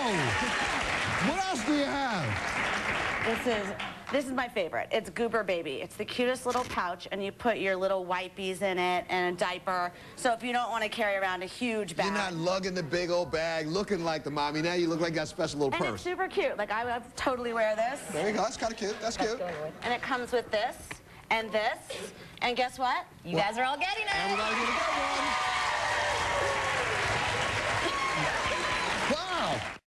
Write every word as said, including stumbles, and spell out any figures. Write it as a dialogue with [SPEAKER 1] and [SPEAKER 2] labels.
[SPEAKER 1] What else do you have?
[SPEAKER 2] This is, this is my favorite. It's Goober Baby. It's the cutest little pouch, and you put your little wipies in it and a diaper. So if you don't want to carry around a huge bag.
[SPEAKER 1] You're not lugging the big old bag, looking like the mommy. Now you look like you got a special little
[SPEAKER 2] and
[SPEAKER 1] purse.
[SPEAKER 2] It's super cute. Like, I would totally wear this.
[SPEAKER 1] There you go. That's kind of cute. That's cute.
[SPEAKER 2] And it comes with this and this. And guess what? You
[SPEAKER 1] what?
[SPEAKER 2] guys are all getting it.
[SPEAKER 1] And we're all gonna get one. Wow.